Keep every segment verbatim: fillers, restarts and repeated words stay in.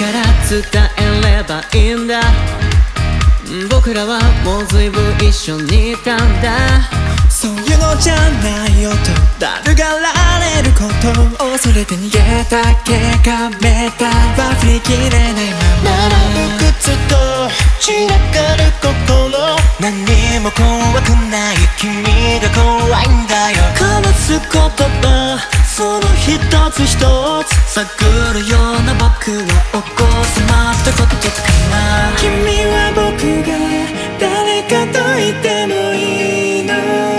から伝えればいいんだ。僕らはもう随分一緒にいたんだ。 そういうのじゃないよとだるがられることを恐れて逃げた結果めたは振り切れないまま並ぶ靴と散らかる心何も怖くない君が怖いんだよ。交わす言葉その一つ一つ探るような僕は起こせまったことかな。君は僕が誰かといてもいいの。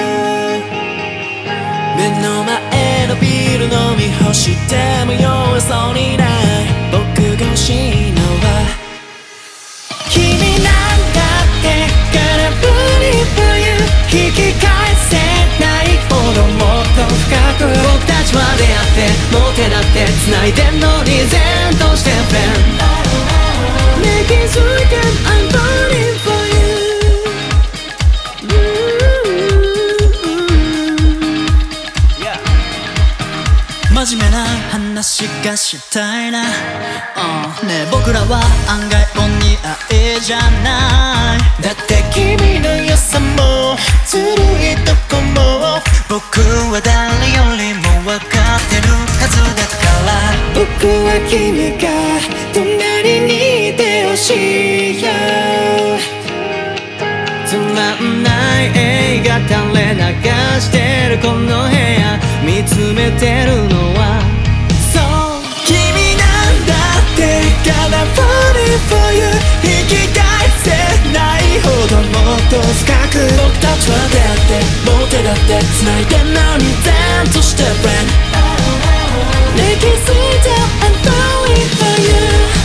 目の前のビール飲み干しても酔えそうにない僕が欲しいのは君なんだって空振り冬引き返せないほどもっと深く僕たちは出会ってもう手だって繋いでんのに全としてフレンドね気づいて I'm burning for you。真面目な話がしたいな、uh, ねえ僕らは案外お似合いじゃない。だって君の良さもずるいとこも僕は誰よりも分かってるはずだから。僕は君が隣にいてほしいよ。つまんない映画垂れ流してるこの部屋見つめてるのはそう君なんだってからフォーリーフォーユー引き返せないほどもっと深く僕たちは出会ってもう手だって繋いでんのに全としてフレンドね気づいて I'm falling for you。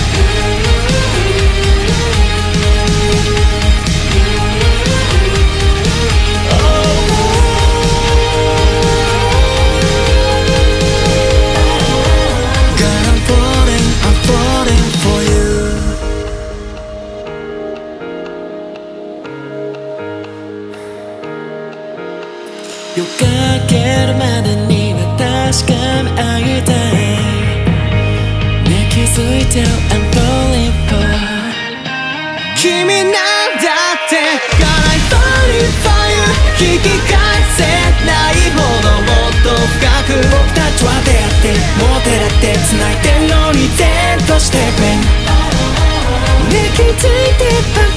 夜が明けるまでには確かめ合いたいね気づいて I'm falling for 君なんだってがない falling for you 引き返せないほどもっと深く僕たちは出会ってもう手だって繋いでんのに全としてね気づいて